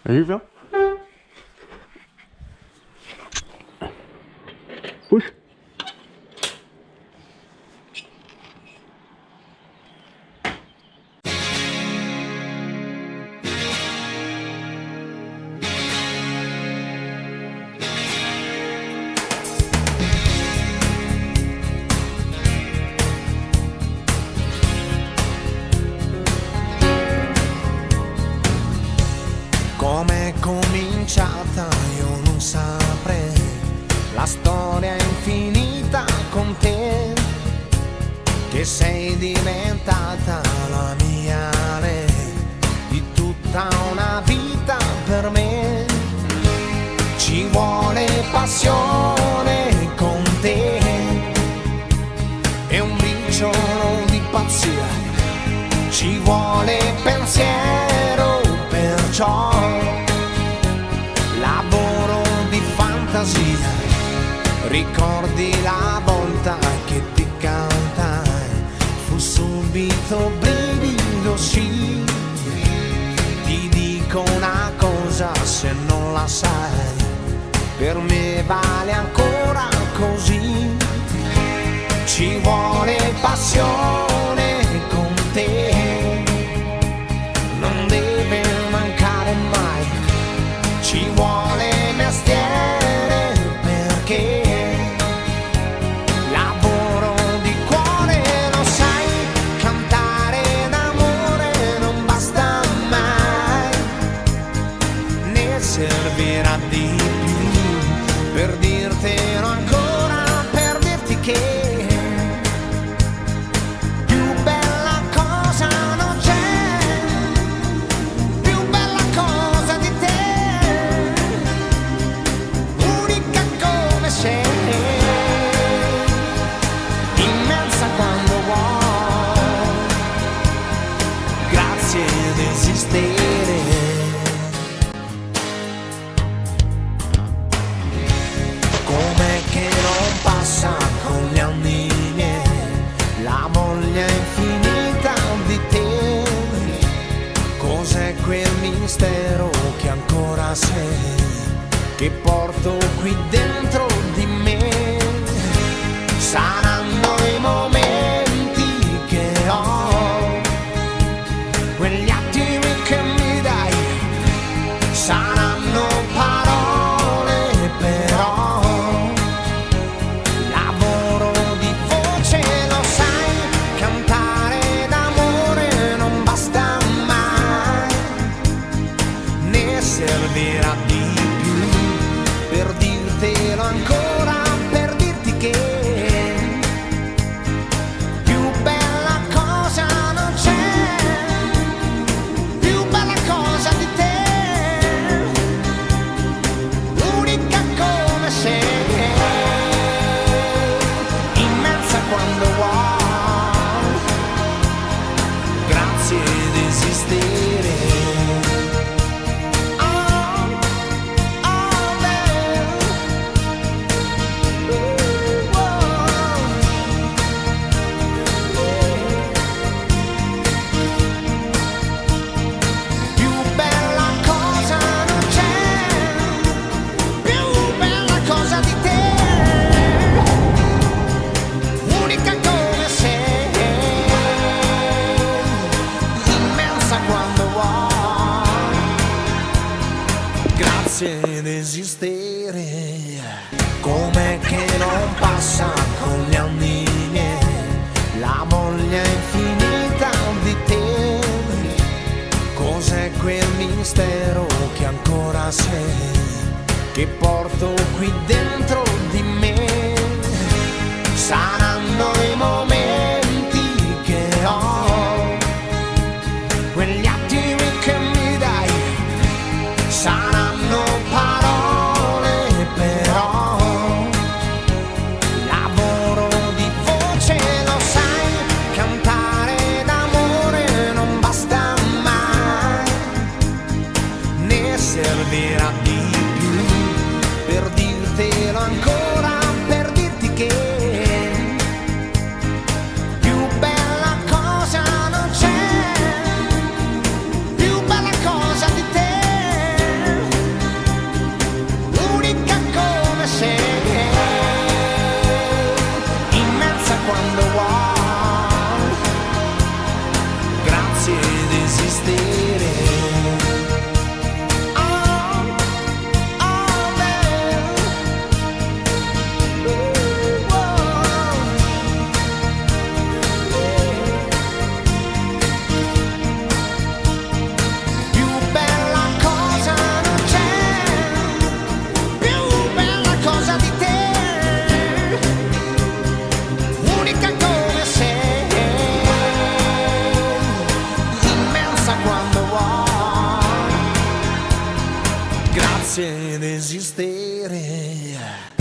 Allez, viens. Push. Com'è cominciata io non saprei, la storia è infinita con te, che sei diventata la mia lei, di tutta una vita per me. Ci vuole passione con te e un briciolo di pazzia, ci vuole pensiero, perciò lavoro di fantasia. Ricordi la volta che ti cantai, fu subito brivido, sì. Ti dico una cosa, se non la sai, per me vale ancora così. Ci vuole passione con te, non deve mancare mai. Ci vuole mestiere perché lavoro di cuore, lo sai, cantare d'amore non basta mai, ne servirà di più per dirtelo ancora, per dirti che che ancora sei, che porto qui dentro di me. Saranno i momenti che ho, quegli attimi che mi dai, saranno parole però, lavoro di voce, lo sai, cantare d'amore non basta mai, ne servirà di più per dirtelo ancora, per dirti che più bella cosa non c'è, più bella cosa di te, unica come sei, immensa quando vuoi, grazie di esistere. Ed esistere, com'è che non passa con gli anni miei la voglia infinita di te, cos'è quel mistero che ancora sei, che porto qui dentro di me. Saranno i momenti che ho, quegli attimi che mi dai, saranno parole però, lavoro di voce, lo sai, cantare d'amore non basta mai, ne servirà di più per dirtelo ancora, per dirti che più bella cosa non c'è, più bella cosa di te, potesse desistere.